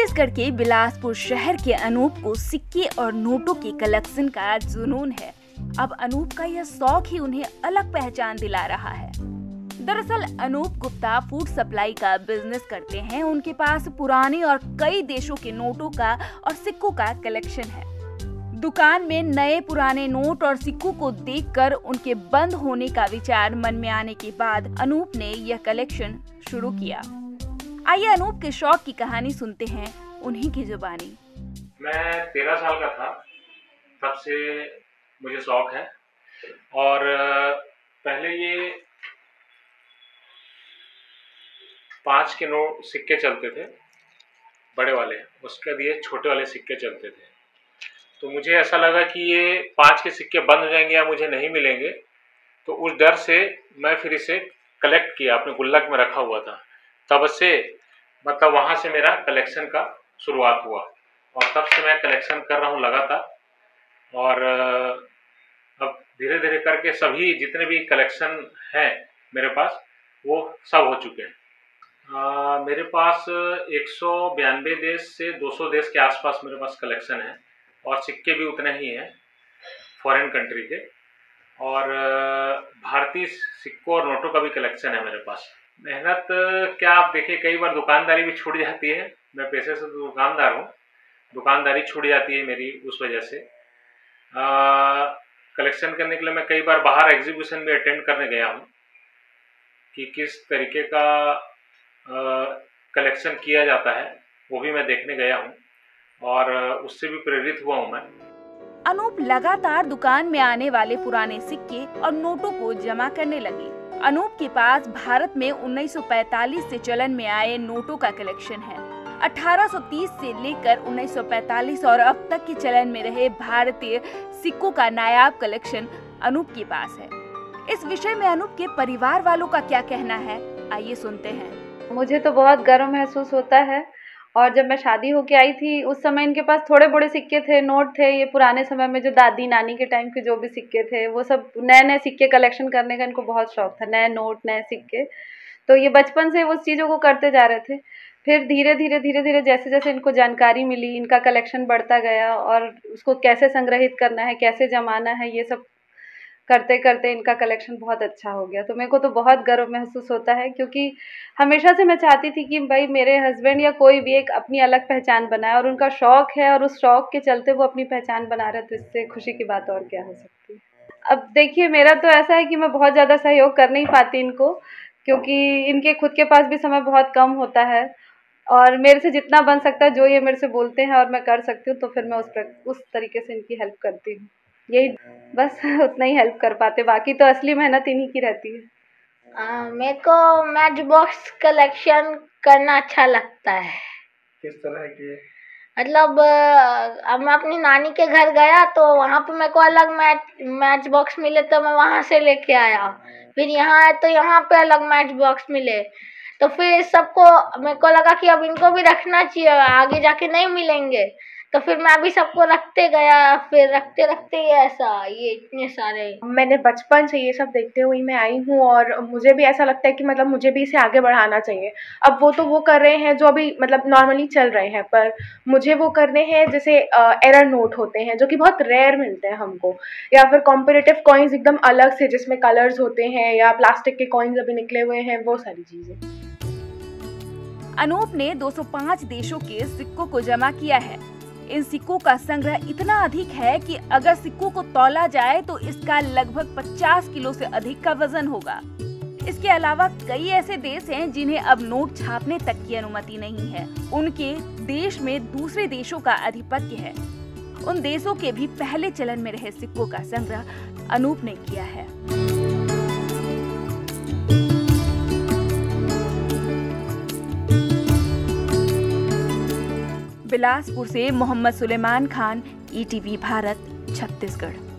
छत्तीसगढ़ के बिलासपुर शहर के अनूप को सिक्के और नोटों के कलेक्शन का जुनून है। अब अनूप का यह शौक ही उन्हें अलग पहचान दिला रहा है। दरअसल अनूप गुप्ता फूड सप्लाई का बिजनेस करते हैं। उनके पास पुराने और कई देशों के नोटों का और सिक्कों का कलेक्शन है। दुकान में नए पुराने नोट और सिक्कों को देखकर उनके बंद होने का विचार मन में आने के बाद अनूप ने यह कलेक्शन शुरू किया। आइए अनूप के शौक की कहानी सुनते हैं उन्हीं की जुबानी। मैं 13 साल का था, तब से मुझे शौक है। और पहले ये 5 के नोट सिक्के चलते थे, बड़े वाले। उसके बाद ये छोटे वाले सिक्के चलते थे। तो मुझे ऐसा लगा कि ये 5 के सिक्के बंद हो जाएंगे या मुझे नहीं मिलेंगे, तो उस डर से मैं फिर इसे कलेक्ट किया, अपने गुल्लक में रखा हुआ था। तब से मतलब वहाँ से मेरा कलेक्शन का शुरुआत हुआ और तब से मैं कलेक्शन कर रहा हूँ लगातार। और अब धीरे धीरे करके सभी जितने भी कलेक्शन हैं मेरे पास वो सब हो चुके हैं। मेरे पास 192 देश से 200 देश के आसपास मेरे पास कलेक्शन है और सिक्के भी उतने ही हैं फॉरेन कंट्री के। और भारतीय सिक्कों और नोटों का भी कलेक्शन है मेरे पास। मेहनत क्या, आप देखिए कई बार दुकानदारी भी छूट जाती है। मैं पेशे से दुकानदार हूँ, दुकानदारी छूट जाती है मेरी उस वजह से। कलेक्शन करने के लिए मैं कई बार बाहर एग्जीबिशन भी अटेंड करने गया हूँ कि किस तरीके का कलेक्शन किया जाता है, वो भी मैं देखने गया हूँ और उससे भी प्रेरित हुआ हूँ मैं। अनूप लगातार दुकान में आने वाले पुराने सिक्के और नोटों को जमा करने लगे। अनूप के पास भारत में 1945 से चलन में आए नोटों का कलेक्शन है। 1830 से लेकर 1945 और अब तक के चलन में रहे भारतीय सिक्कों का नायाब कलेक्शन अनूप के पास है। इस विषय में अनूप के परिवार वालों का क्या कहना है, आइए सुनते हैं। मुझे तो बहुत गर्व महसूस होता है। और जब मैं शादी होके आई थी उस समय इनके पास थोड़े बड़े सिक्के थे, नोट थे। ये पुराने समय में जो दादी नानी के टाइम के जो भी सिक्के थे वो सब, नए नए सिक्के कलेक्शन करने का इनको बहुत शौक था, नए नोट नए सिक्के। तो ये बचपन से उस चीज़ों को करते जा रहे थे। फिर धीरे धीरे जैसे जैसे इनको जानकारी मिली, इनका कलेक्शन बढ़ता गया और उसको कैसे संग्रहित करना है, कैसे जमाना है, ये सब करते करते इनका कलेक्शन बहुत अच्छा हो गया। तो मेरे को तो बहुत गर्व महसूस होता है, क्योंकि हमेशा से मैं चाहती थी कि भाई मेरे हस्बैंड या कोई भी एक अपनी अलग पहचान बनाए, और उनका शौक है और उस शौक के चलते वो अपनी पहचान बना रहे, तो इससे खुशी की बात और क्या हो सकती है। अब देखिए मेरा तो ऐसा है कि मैं बहुत ज़्यादा सहयोग कर नहीं पाती इनको, क्योंकि इनके खुद के पास भी समय बहुत कम होता है। और मेरे से जितना बन सकता है, जो ये मेरे से बोलते हैं और मैं कर सकती हूँ, तो फिर मैं उस तरीके से इनकी हेल्प करती हूँ। यही बस उतना ही हेल्प कर पाते, बाकी तो असली मेहनत इन्हीं की रहती है। मेरे को मैच बॉक्स कलेक्शन करना अच्छा लगता है। किस तरह की? मतलब अब मैं अपनी नानी के घर गया तो वहाँ पे मेरे को अलग मैच बॉक्स मिले तो मैं वहाँ से लेके आया। फिर यहाँ आए तो यहाँ पे अलग मैच बॉक्स मिले, तो फिर सबको मेरे को लगा कि अब इनको भी रखना चाहिए, आगे जाके नहीं मिलेंगे। तो फिर मैं अभी सबको रखते गया, फिर रखते रखते ये इतने सारे। मैंने बचपन से ये सब देखते हुए मैं आई हूँ और मुझे भी ऐसा लगता है कि मतलब मुझे भी इसे आगे बढ़ाना चाहिए। अब वो तो वो कर रहे हैं जो अभी मतलब नॉर्मली चल रहे हैं, पर मुझे वो करने हैं जैसे एरर नोट होते हैं जो कि बहुत रेयर मिलते हैं हमको, या फिर कॉम्पिटिटिव कॉइन्स एकदम अलग से जिसमें कलर्स होते हैं, या प्लास्टिक के कॉइन्स अभी निकले हुए हैं, वो सारी चीज़ें। अनूप ने 205 देशों के सिक्कों को जमा किया है। इन सिक्कों का संग्रह इतना अधिक है कि अगर सिक्कों को तौला जाए तो इसका लगभग 50 किलो से अधिक का वजन होगा। इसके अलावा कई ऐसे देश हैं जिन्हें अब नोट छापने तक की अनुमति नहीं है। उनके देश में दूसरे देशों का आधिपत्य है। उन देशों के भी पहले चलन में रहे सिक्कों का संग्रह अनूप ने किया है। बिलासपुर से मोहम्मद सुलेमान खान, ETV भारत, छत्तीसगढ़।